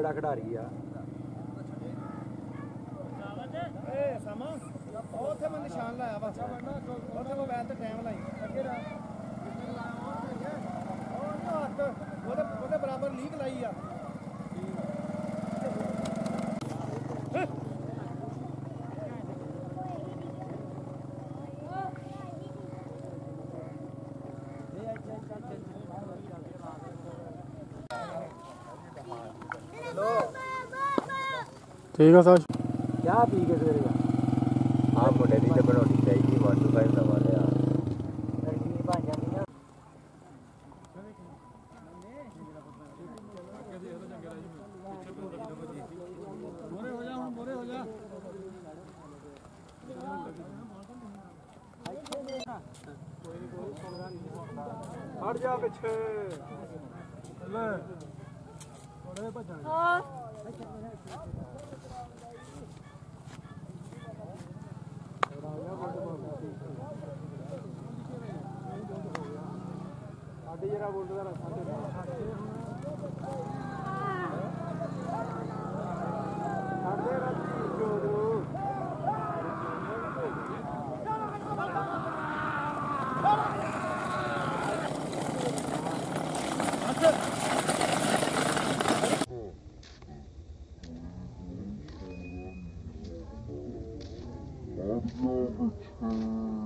ਵਾਲਾ ਖਿਡਾਰੀ ਆ। ਉੱਥੇ ਮੈਂ ਨਿਸ਼ਾਨ ਲਾਇਆ ਵਾ ਉੱਥੇ ਮੋਬਾਈਲ ਤੇ ਟਾਈਮ ਲਾਈ ਅੱਗੇ ਉਹਦੇ ਬਰਾਬਰ ਲੀਕ ਲਾਈ ਆ। ठीक है सर ਚਾਹ ਪੀ ਕੇ ਸਵੇਰੇ ਆ ਮੁੰਡੇ ਦੀ ਤੇ ਬਣਾਉਣੀ ਚਾਹੀਦੀ 1 to 5 ਨਵਾਂ ਲਿਆ ਲੜਕੀ ਬਣ ਜਾਂਦੀ ਨਾ। ਮੋਰੇ ਹੋ ਜਾ ਹੁਣ ਮੋਰੇ ਹੋ ਜਾ ਹਟ ਜਾ ਪਿੱਛੇ ਲੈ ਥੋੜੇ ਭੱਜਣ ਸਾਡੇ ਜਿਹੜਾ ਬੋਲਦਾ ਦਾ ਰਸਤਾ ਤੇ ਸਾਡੇ ਰੱਜੀ ਜੋਰੂ I'm